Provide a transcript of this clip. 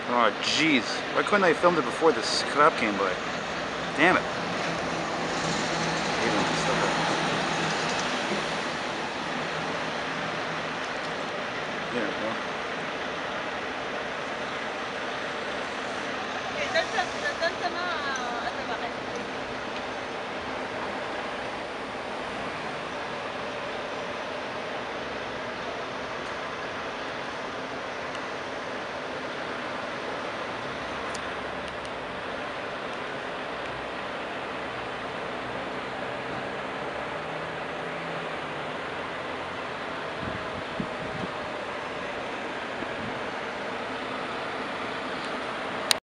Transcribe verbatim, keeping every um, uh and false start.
Oh, jeez. Why couldn't I have filmed it before this crap came by? Damn it. Even stuff like that. Here we go.